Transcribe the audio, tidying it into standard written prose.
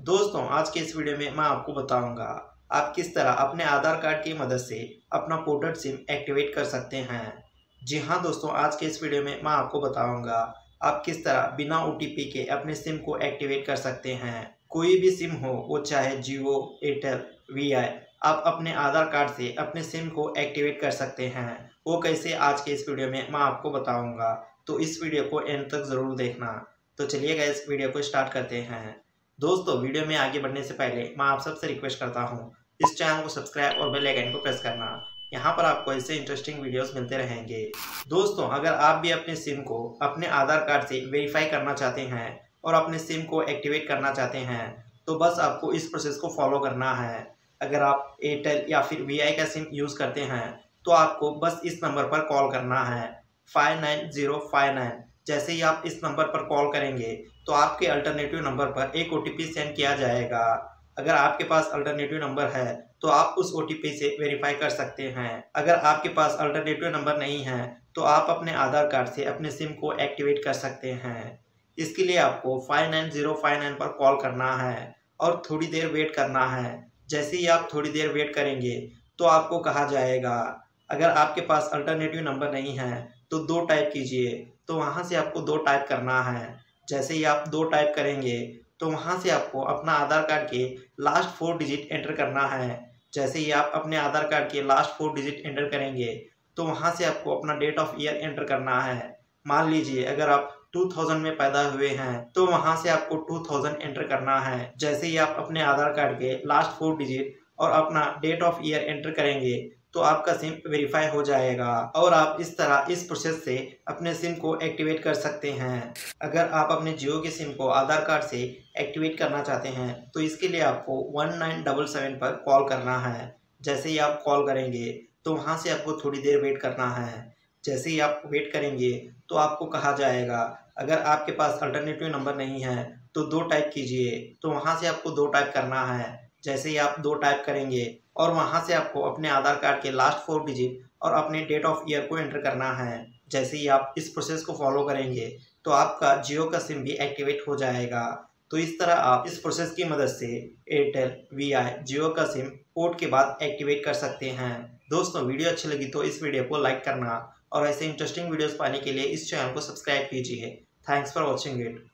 दोस्तों आज के इस वीडियो में मैं आपको बताऊंगा आप किस तरह अपने आधार कार्ड की मदद से अपना पोर्टेड सिम एक्टिवेट कर सकते हैं। जी हाँ दोस्तों, आज के इस वीडियो में मैं आपको बताऊंगा आप किस तरह बिना ओटीपी के अपने सिम को एक्टिवेट कर सकते हैं। कोई भी सिम हो, वो चाहे जियो, एयरटेल, वीआई, आप अपने आधार कार्ड से अपने सिम को एक्टिवेट कर सकते हैं। वो कैसे, आज के इस वीडियो में मैं आपको बताऊंगा, तो इस वीडियो को एंड तक ज़रूर देखना। तो चलिए गाइस, इस वीडियो को स्टार्ट करते हैं। दोस्तों वीडियो में आगे बढ़ने से पहले मैं आप सबसे रिक्वेस्ट करता हूं, इस चैनल को सब्सक्राइब और बेल आइकन को प्रेस करना। यहां पर आपको ऐसे इंटरेस्टिंग वीडियोस मिलते रहेंगे। दोस्तों अगर आप भी अपने सिम को अपने आधार कार्ड से वेरीफाई करना चाहते हैं और अपने सिम को एक्टिवेट करना चाहते हैं, तो बस आपको इस प्रोसेस को फॉलो करना है। अगर आप एयरटेल या फिर वीआई का सिम यूज़ करते हैं तो आपको बस इस नंबर पर कॉल करना है 59059। जैसे ही आप इस नंबर पर कॉल करेंगे तो आपके अल्टरनेटिव नंबर पर एक ओटीपी सेंड किया जाएगा। अगर आपके पास अल्टरनेटिव नंबर है तो आप उस ओटीपी से वेरीफाई कर सकते हैं। अगर आपके पास अल्टरनेटिव नंबर नहीं है तो आप अपने आधार कार्ड से अपने सिम को एक्टिवेट कर सकते हैं। इसके लिए आपको 59059 पर कॉल करना है और थोड़ी देर वेट करना है। जैसे ही आप थोड़ी देर वेट करेंगे तो आपको कहा जाएगा, अगर आपके पास अल्टरनेटिव नंबर नहीं है तो 2 टाइप कीजिए। तो वहाँ से आपको 2 टाइप करना है। जैसे ही आप 2 टाइप करेंगे तो वहाँ से आपको अपना आधार कार्ड के लास्ट 4 डिजिट एंटर करना है। जैसे ही आप अपने आधार कार्ड के लास्ट 4 डिजिट एंटर करेंगे तो वहाँ से आपको अपना डेट ऑफ ईयर एंटर करना है। मान लीजिए अगर आप 2000 में पैदा हुए हैं तो वहाँ से आपको 2000 एंटर करना है। जैसे ही आप अपने आधार कार्ड के लास्ट 4 डिजिट और अपना डेट ऑफ ईयर एंटर करेंगे तो आपका सिम वेरीफाई हो जाएगा और आप इस तरह इस प्रोसेस से अपने सिम को एक्टिवेट कर सकते हैं। अगर आप अपने जियो के सिम को आधार कार्ड से एक्टिवेट करना चाहते हैं तो इसके लिए आपको 1977 पर कॉल करना है। जैसे ही आप कॉल करेंगे तो वहाँ से आपको थोड़ी देर वेट करना है। जैसे ही आप वेट करेंगे तो आपको कहा जाएगा, अगर आपके पास अल्टरनेटिव नंबर नहीं है तो 2 टाइप कीजिए। तो वहाँ से आपको 2 टाइप करना है। जैसे ही आप 2 टाइप करेंगे और वहाँ से आपको अपने आधार कार्ड के लास्ट 4 डिजिट और अपने डेट ऑफ ईयर को एंटर करना है। जैसे ही आप इस प्रोसेस को फॉलो करेंगे तो आपका जियो का सिम भी एक्टिवेट हो जाएगा। तो इस तरह आप इस प्रोसेस की मदद से एयरटेल, वीआई, जियो का सिम पोर्ट के बाद एक्टिवेट कर सकते हैं। दोस्तों वीडियो अच्छी लगी तो इस वीडियो को लाइक करना और ऐसे इंटरेस्टिंग वीडियोस पाने के लिए इस चैनल को सब्सक्राइब कीजिए। Thanks for watching it.